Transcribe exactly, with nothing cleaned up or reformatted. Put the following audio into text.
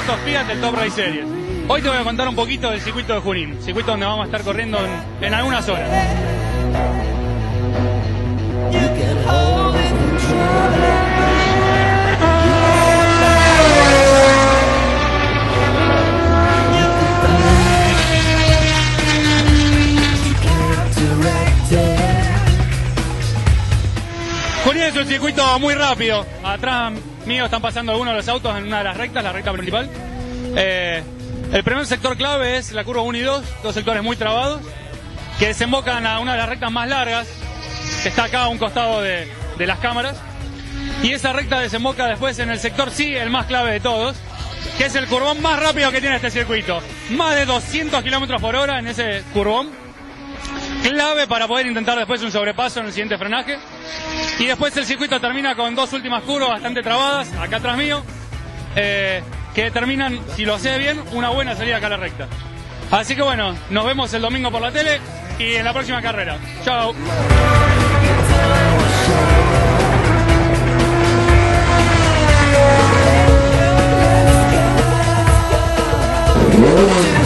pilotos Fiat del Top Race Series. Hoy te voy a contar un poquito del circuito de Junín, circuito donde vamos a estar corriendo en, en algunas horas. Junín es un circuito muy rápido. Atrás mío están pasando algunos de los autos en una de las rectas, la recta principal. Eh, el primer sector clave es la curva uno y dos, dos sectores muy trabados, que desembocan a una de las rectas más largas, que está acá a un costado de, de las cámaras. Y esa recta desemboca después en el sector sí, el más clave de todos, que es el curvón más rápido que tiene este circuito. Más de doscientos kilómetros por hora en ese curvón. Clave para poder intentar después un sobrepaso en el siguiente frenaje. Y después el circuito termina con dos últimas curvas bastante trabadas, acá atrás mío, eh, que determinan, si lo hace bien, una buena salida acá a la recta. Así que bueno, nos vemos el domingo por la tele y en la próxima carrera. Chao. Oh,